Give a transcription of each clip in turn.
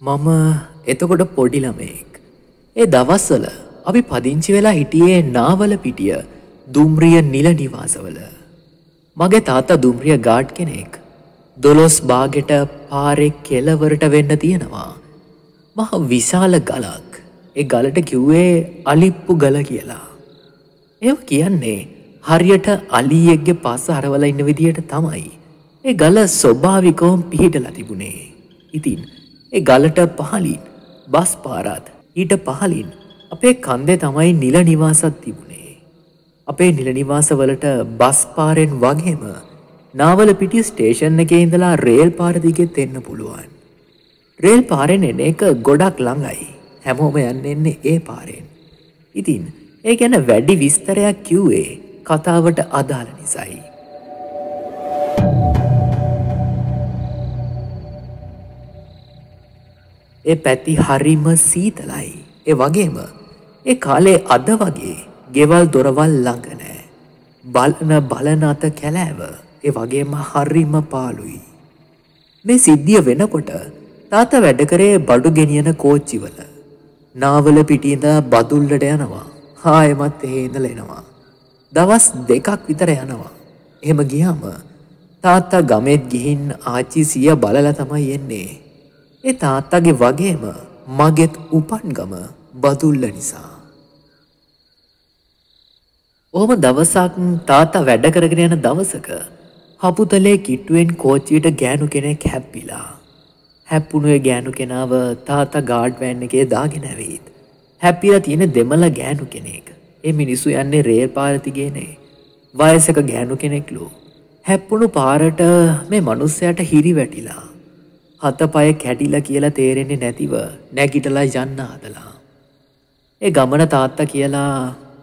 මම එතකොට පොඩි ළමයෙක්. ඒ දවස්වල අපි පදිංචි වෙලා හිටියේ නාවල පිටිය දුම්රිය නිල නිවාසවල. මගේ තාත්තා දුම්රිය ගාඩ් කෙනෙක්. 12 බාගෙට පාරේ කෙළවරට වෙන්න තියෙනවා මහ විශාල ගලක්. ඒ ගලට කිව්වේ අලිප්පු ගල කියලා. ඒව කියන්නේ හරියට අලියෙක්ගේ පස්ස හරවලා ඉන්න විදියට තමයි ඒ ගල ස්වභාවිකවම පිහිටලා තිබුණේ. ඉතින් ඒ ගලට පහලින් බස් පාරත් ඊට පහලින් අපේ කන්දේ තමයි නිල නිවාසත් තිබුණේ. අපේ නිල නිවාසවලට බස් පාරෙන් වගේම නාවල පිටිය ස්ටේෂන් එකේ ඉඳලා රේල් පාර දිගෙත් එන්න පුළුවන්. රේල් පාරෙන් එන එක ගොඩක් ළඟයි. හැමෝම යන්නේ ඒ පාරෙන්. ඉතින් ඒ ගැන වැඩි විස්තරයක් කිව්වේ කතාවට අදාළ නිසායි. ඒ පැති හරිම සීතලයි. ඒ වගේම ඒ කාලේ අද වගේ ගෙවල් දොරවල් ළඟ නෑ. බලන අත කැලෑව ඒ වගේම හරිම පාළුයි. මේ සිද්ධිය වෙනකොට තාත්තා වැඩ කරේ බඩු ගෙනියන කෝච්චිවල. නාවල පිටින්ද බදුල්ලට යනවා. ආයෙමත් එහෙ ඉඳලා එනවා. දවස් 2ක් විතර යනවා. එහෙම ගියාම තාත්තා ගමෙත් ගිහින් ආච්චි සීයා බලලා තමයි එන්නේ. ඒ තාත්තගේ වගේම මගෙත් උපන් ගම බදුල්ල නිසා. ඔහොම දවසක් තාත්තා වැඩ කරගෙන යන දවසක හපුතලේ කිට්ටුවෙන් කෝච්චියට ගෑනු කෙනෙක් හැප්පිලා. හැප්පුණු ගෑනු කෙනාව තාත්තා ගාඩ් වෑන් එකේ දාගෙන ඇවිත්. හැප්පිලා තියෙන දෙමළ ගෑනු කෙනෙක්. ඒ මිනිස්සු යන්නේ රේල් පාර දිගේනේ. වයසක ගෑනු කෙනෙක්ලු. හැප්පුණු පාරට මේ මිනිස්සයාට හිරි වැටිලා. හතපය කැඩිලා කියලා තේරෙන්නේ නැතිව නැගිටලා යන්න හදලා. ඒ ගමන තාත්තා කියලා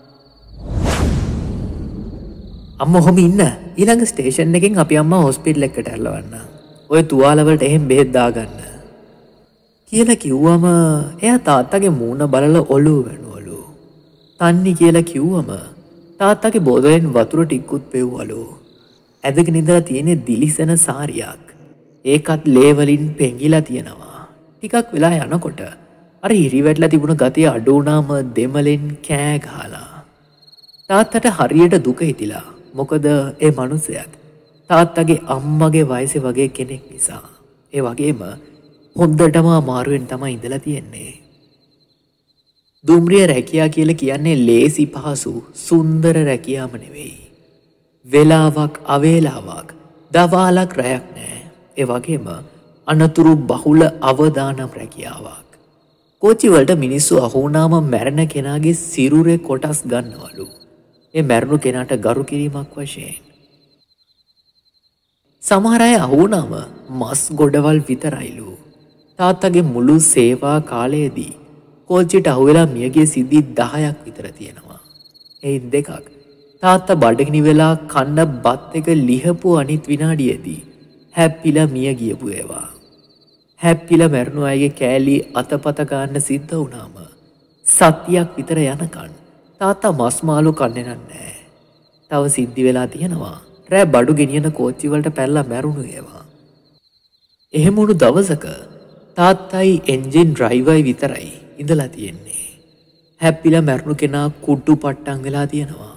අම්මා ඔහොම ඉන්න. ඊළඟ ස්ටේෂන් එකෙන් අපි අම්මා හොස්පිටල් එකට ඇරලවන්න. ඔය තුවාල වලට එහෙම බෙහෙත් දාගන්න කියලා කිව්වම එයා තාත්තගේ මූණ බලලා ඔළුව වැනුවලු. තන්නි කියලා කිව්වම තාත්තගේ බෝතලෙන් වතුර ටිකකුත් පෙව්වලු. ඇදගෙන ඉඳලා තියෙන දිලිසෙන සාරියක්. ඒකත් ලේ වලින් පෙඟිලා තියෙනවා. ටිකක් වෙලා යනකොට අර හිරිවැටලා තිබුණ ගතිය අඩු වුණාම දෙමලෙන් කෑ ගහලා. තාත්තට හරියට දුක හිතිලා. මොකද ඒ මනුස්සයාත් තාත්තගේ අම්මගේ වයසේ වගේ කෙනෙක් නිසා. ඒ වගේම හොඳටම අමාරුවෙන් තමයි ඉඳලා තියෙන්නේ. දුම්රිය රැකියා කියලා කියන්නේ ලේසි පහසු සුන්දර රැකියාම නෙවෙයි. වෙලාවක් අවේලාවක් දවාලක් රැයක් නෑ. ඒ වගේම අනතුරු බහුල අවදානම් රැකියාවක්. කෝච්චි වලට මිනිස්සු අහු වුණාම මැරෙන කෙනාගේ සිරුරේ කොටස් ගන්නවලු. ඒ මැරුණු කෙනාට ගරු කිරීමක් වශයෙන්. සමහර අය අහු වුණාම මස් ගොඩවල් විතරයිලු. තාත්තගේ මුළු සේවා කාලයේදී කෝච්චියට අහුවෙලා මියගිය සිද්ධි 10ක් විතර තියෙනවා. එයින් 2ක් තාත්තා බඩගිනි වෙලා කන්න බත් එක ලිහපු අනිත් විනාඩියේදී හැප්පිලා මිය ගියපු ඒවා. හැප්පිලා මැරුණු අයගේ කෑලි අතපත ගන්න සිද්ධ වුණාම සතියක් විතර යනකන් තාත්තා මස් මාළු කන්නේ නැහැ. තව සිද්ධි වෙලා තියෙනවා. රෑ බඩු ගෙනියන කෝච්චි වලට පැනලා මැරුණු ඒවා. එහෙම වුණු දවසක තාත්තයි එන්ජින් ඩ්‍රයිවර්යි විතරයි ඉඳලා තියෙන්නේ. හැප්පිලා මැරුණු කෙනා කුඩු පට්ටම් වෙලා තියෙනවා.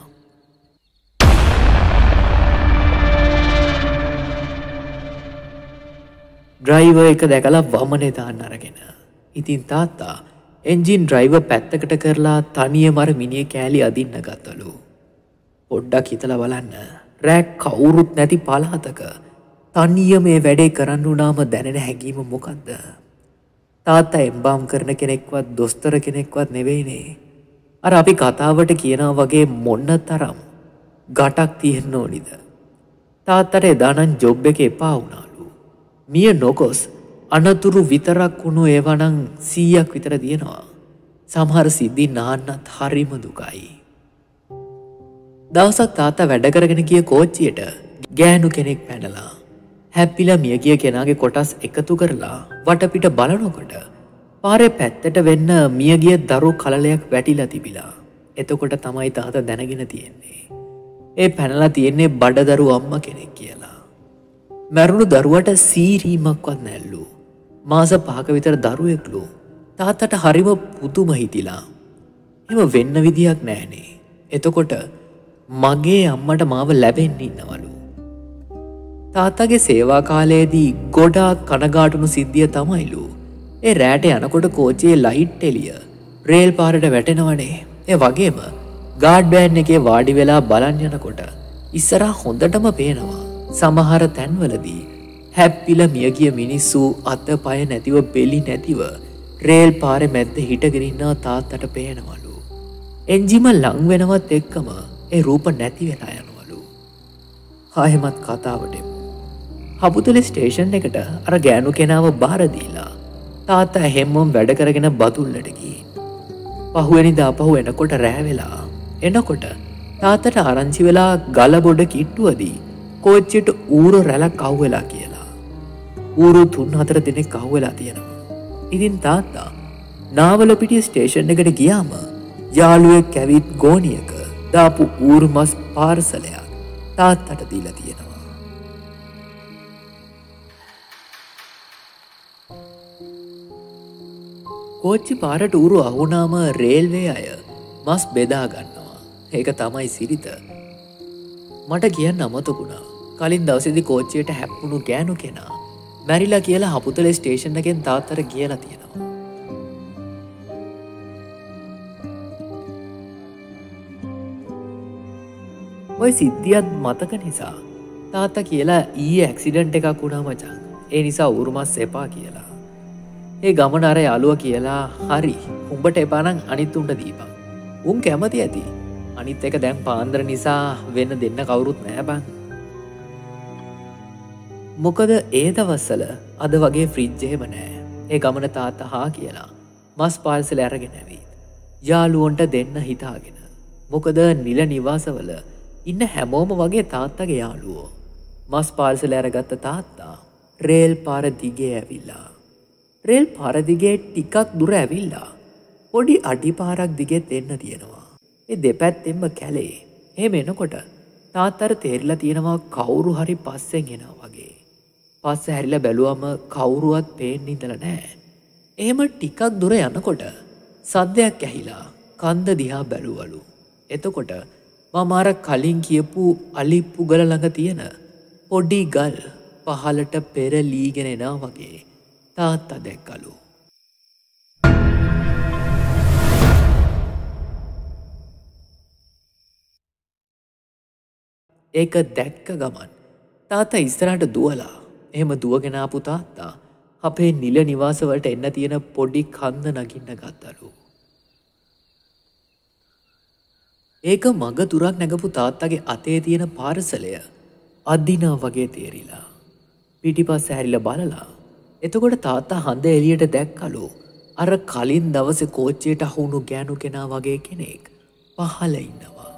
ඩ්‍රයිවර් එක දැකලා වමනේ දාන්න අරගෙන. ඉතින් තාත්තා එන්ජින් ඩ්‍රයිවර් පැත්තකට කරලා තනියම අර මිනිහ කෑලි අදින්න ගත්තලු. පොඩ්ඩක් හිතලා බලන්න. රෑ කවුරුත් නැති පළාතක තනියම මේ වැඩේ කරන්න උනාම දැනෙන හැඟීම මොකද්ද? තාත්තා එම්බාම් කරන කෙනෙක්වත් දොස්තර කෙනෙක්වත් නෙවෙයිනේ. අර අපි කතාවට කියනවා වගේ මොන තරම් ගටක් තියෙන්න ඕනිද? තාත්තට එදා නම් ජොබ් එක එපා වුණාලු. මිය නොගොස් අනතුරු විතරක් වුණු ඒවා නම් 100ක් විතර තියෙනවා. සමහර සිද්ධි නාන්නත් හරිම දුකයි. දවසක් තාත්තා වැඩ කරගෙන ගිය කෝච්චියට ගෑනු කෙනෙක් පැනලා හැප්පිලා මිය ගිය කෙනාගේ කොටස් එකතු කරලා වටපිට බලනකොට පාරේ පැත්තට වෙන්න මිය ගිය දරු කලලයක් වැටිලා තිබිලා. එතකොට තමයි තාත්තා දැනගෙන තියෙන්නේ. ඒ පැනලා තියෙන්නේ බඩදරු අම්මා කෙනෙක් කියලා. මැරුණු දරුවට සීරීමක්වත් නැල්ලු. මාස 5ක විතර දරුවෙක්ලු. තාත්තට හරිම පුදුම හිතිලා. එම වෙන්න විදියක් නෑනේ. එතකොට මගේ අම්මට මාව ලැබෙන්න ඉන්නවලු. තාත්තගේ සේවා කාලයේදී ගොඩාක් කනගාටුණු සිද්ධිය තමයිලු. ඒ රෑට යනකොට කෝච්චියේ ලයිට් එළිය රේල් පාරට වැටෙනවනේ. ඒ වගේම ගාඩ් බෑන් එකේ වාඩි වෙලා බලන් යනකොට ඉස්සරහා හොඳටම පේනවා. සමහර තැන්වලදී හැප්පිලා මියගිය මිනිස්සු අතපය නැතිව බෙලි නැතිව රේල් පාරේ මැද්ද හිටගෙන ඉන්නා තාත්තට පේනවලු. එන්ජිම ලං වෙනවත් එක්කම ඒ රූප නැති වෙලා යනවලු. ආයෙමත් කතාවට එමු. හබුතලේ ස්ටේෂන් එකට අර ගෑනු කෙනාව බාර දීලා තාත්තා හැමෝම වැඩ කරගෙන බතුල්ලට ගිහින්. පහුවෙනිදා ආපහු එනකොට රෑ වෙලා. එනකොට තාත්තට ආරංචි වෙලා ගලබොඩ කිට්ටුවදී කෝච්චියට ඌරු රැලක් අහුවෙලා කියලා. ඌරු 3-4 දිනක් අහුවෙලා තියෙනවා. ඉතින් තාත්තා නාවලපිටිය ස්ටේෂන් එකට ගියාම යාළුවෙක් ඇවිත් ගෝණියක දාපු ඌරු මස් පාර්සලයක් තාත්තට දීලා තියෙනවා. කෝච්චි පාරට ඌරු අහුනාම රේල්වේ අය මස් බෙදා ගන්නවා. ඒක තමයි සිරිත. මට කියන්න අමතකුණා. කලින් දවසේදී කෝච්චියට හැප්පුණු ගෑනු කෙනා මැරිලා කියලා හපුතලේ ස්ටේෂන් එකෙන් තාත්තට කියලා තියෙනවා. ඔය සිද්ධියත් මතක නිසා තාත්තා කියලා ඊයේ ඇක්සිඩන්ට් එකක් වුණා මචං. ඒ නිසා ඌරු මස් එපා කියලා. ඒ ගමන අර යාළුවා කියලා හරි උඹට එපා නම් අනිත් උන්ට දීපන්. උන් කැමති ඇති. අනිත් එක දැන් පාන්දර නිසා වෙන දෙන්න කවුරුත් නෑ බං. මොකද ඒ දවස්වල අද වගේ ෆ්‍රිජ් එහෙම නෑ. ඒ ගමන තාත්තා හා කියලා මස් පාර්සල අරගෙන ඇවිත් යාළුවන්ට දෙන්න හිතාගෙන. මොකද නිල නිවාසවල ඉන්න හැමෝම වගේ තාත්තගේ යාළුවෝ. මස් පාර්සල අරගත්ත තාත්තා රේල් පාර දිගේ ඇවිල්ලා. රේල් පාර දිගේ ටිකක් දුර ඇවිල්ලා පොඩි අඩිපාරක් දිගෙත් එන්න තියෙනවා. ඒ දෙපැත්තෙන්ම කැලේ. එහෙම එනකොට තාත්තට තේරිලා තියෙනවා කවුරු හරි පස්සෙන් එනවා වගේ. පස්ස හැරිලා බැලුවම කවුරුවත් පේන්නේ ඉඳලා නැහැ. එහෙම ටිකක් දුර යනකොට සද්දයක් ඇහිලා කන්ද දිහා බැලුවලු. එතකොට මම අර කලින් කියපු අලිප්පුගල ළඟ තියෙන පොඩි ගල් පහලට පෙරලීගෙන එනවා වගේ තාත්තා දැක්කලු. ඒක දැක්ක ගමන් තාත්තා ඉස්සරහට දුවලා. එහෙම දුවගෙන ආපු තාත්තා අපේ නිල නිවාසවලට එන්න තියෙන පොඩි කන්ද නගින්න ගත්තලු. ඒක මග තුරක් නැගපු තාත්තගේ අතේ තියෙන පාර්සලය අදිනා වගේ තේරිලා. පිටිපස්ස හැරිලා බලලා. එතකොට තාත්තා හඳ එළියට දැක්කලු අර කලින් දවසේ කෝච්චියට අහුණු ගෑනු කෙනා වගේ කෙනෙක් පහළ ඉන්නවා.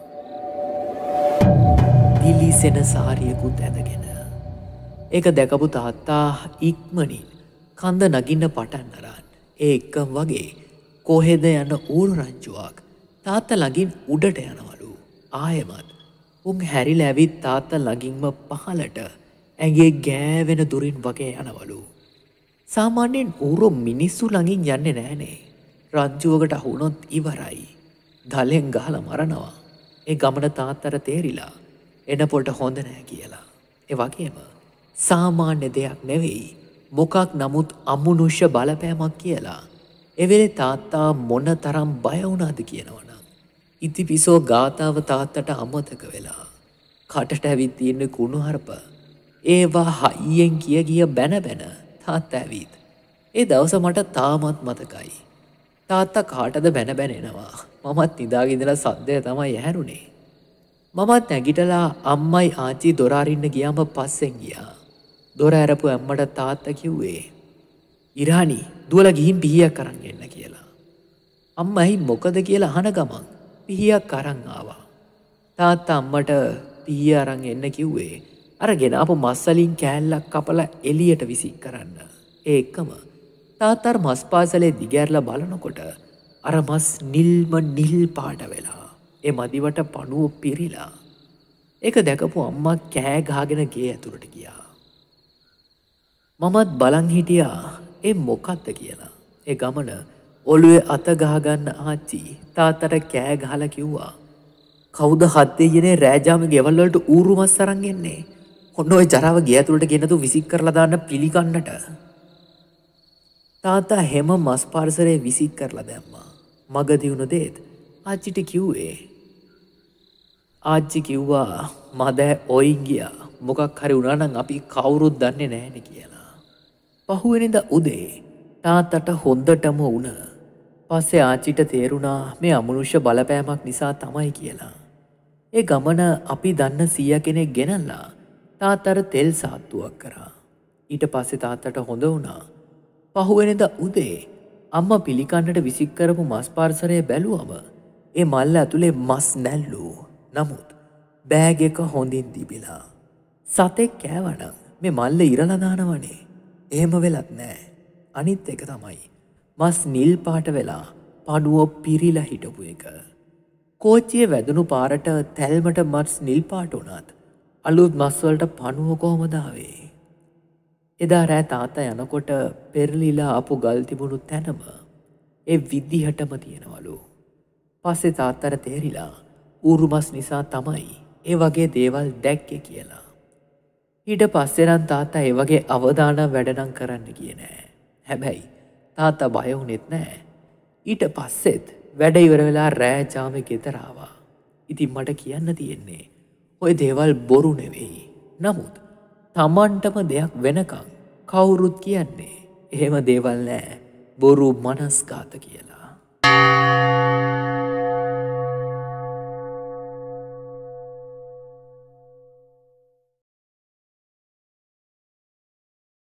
දිලිසෙන සාරියකුත් ඇඳගෙන. ඒක දැකපු තාත්තා ඉක්මනින් කන්ද නගින්න පටන් අරන් ඒ එක්කම වගේ කොහෙද යන ඌරු රංචුවක් තාත්තා ළඟින් උඩට යනවලු. ආයෙමත් උන් හැරිලා ඇවිත් තාත්තා ළඟින්ම පහලට ඇඟේ ගෑවෙන දුරින් වගේ යනවලු. සාමාන්‍යයෙන් ඌරු මිනිස්සු ළඟින් යන්නේ නෑනේ. රංචුවකට අහුනොත් ඉවරයි. දලෙන් ගහලා මරනවා. ඒ ගමන තාත්තට තේරිලා එනපොට හොඳ නෑ කියලා. ඒ වගේම සාමාන්‍ය දෙයක් නෙවෙයි. මොකක් නමුත් අමනුෂ්‍ය බලපෑමක් කියලා. එවෙලේ තාත්තා මොන තරම් බය වුණාද කියනවනම් ඉතිපිසෝ ගාතාව තාත්තට අමතක වෙලා. කටට ඇවිත් තියෙන කුණුහරුප ඒවා හයියෙන් කිය බැන තාත්තා ඇවිත්. ඒ දවස මට තාමත් මතකයි. තාත්තා කාටද බැන එනවා. මමත් නිදාගෙන ඉඳලා සද්දය තමයි ඇහැරුනේ. මමත් නැගිටලා අම්මයි ආච්චි දොර අරින්න ගියාම පස්සෙන් ගියා. දොර ඇරපු අම්මට තාත්තා කිව්වේ ඉරානි දුවලා ගිහින් පිහියක් අරන් එන්න කියලා. අම්මයි මොකද කියලා අහන ගමන් පිහියක් අරන් ආවා. තාත්තා අම්මට පිහිය අරන් එන්න කිව්වේ අර ගෙනාපු මස් වලින් කෑල්ලක් කපලා එළියට විසික් කරන්න. ඒ එක්කම තාත්තා මස් පාසලේ දිගෑරලා බලනකොට අර මස් නිල් පාට වෙලා ඒ මදිවට පණුව පිරිලා. ඒක දැකපු අම්මා කෑ ගහගෙන ගේ ඇතුළට ගියා. මමත් බලන් හිටියා ඒ මොකක්ද කියලා. ඒ ගමන ඔළුවේ අත ගහගන්න ආච්චි තාත්තට කෑ ගහලා කිව්වා. කවුද හත් දෙයියනේ රෑජාම ගෙවල් වලට ඌරු මස් අරන් එන්නේ? ඔන්න ඔය ජරාව ගේ ඇතුළට ගෙනතු විසික් කරලා දාන්න පිළිකන්නට. තාත්තා හැම මස් පාර්සලේ විසික් කරලා දැම්මා. මගදී වුණ දේත් ආච්චිට කිව්වේ. ආච්චි කිව්වා මදෑ ඔයින් ගියා. මොකක් හරි වුණා නම් අපි කවුරුත් දන්නේ නැහැනේ කියලා. පහුවෙනිදා උදේ තාත්තට හොඳටම වුණ. පස්සේ ආච්චිට තේරුණා මේ අමනුෂ්‍ය බලපෑමක් නිසා තමයි කියලා. ඒ ගමන අපි දන්න සීයා කෙනෙක් ගෙනල්ලා තාත්තට තෙල් සාත්තුවක් කරා. ඊට පස්සේ තාත්තට හොඳ වුණා. පහුවෙනිදා උදේ අම්මා පිළිකන්නට විසික් කරපු මස් පාර්සලය බැලුවම ඒ මල්ල ඇතුලේ මස් නැල්ලු. නමුත් බෑග් එක හොඳින් තිබිලා. සතෙක් කෑවනම් මේ මල්ල ඉරලා දානවනේ. එහෙම වෙලත් නෑ. අනිත් එක තමයි මස් නිල් පාට වෙලා පණුව පිරීලා හිටපු එක. කෝච්චියේ වැදුණු පාරට තැල්මට මස් නිල් පාට වුණත් අලුත් මස් වලට පණුව කොහමද ආවේ? එදා රෑ තාත්තා යනකොට පෙරලිලා ආපු ගල් තිබුණු තැනම ඒ විදිහටම තියෙනවලු. පස්සේ තාත්තට තේරිලා ඌරු මස් නිසා තමයි ඒ වගේ දේවල් දැක්කේ කියලා. ඊට පස්සේ නම් තාත්තා ඒ වගේ අවදානම් වැඩ නම් කරන්න ගියේ නෑ. හැබැයි තාත්තා බය වුණෙත් නෑ. ඊට පස්සෙත් වැඩ ඉවර වෙලා රෑ ජාමේ ගෙදර ආවා. ඉතින් මට කියන්න තියෙන්නේ ඔය දේවල් බොරු නෙවෙයි. නමුත් තමන්ටම දෙයක් වෙනකන් කවුරුත් කියන්නේ එහෙම දේවල් නෑ බොරු මනස්ගත කියලා.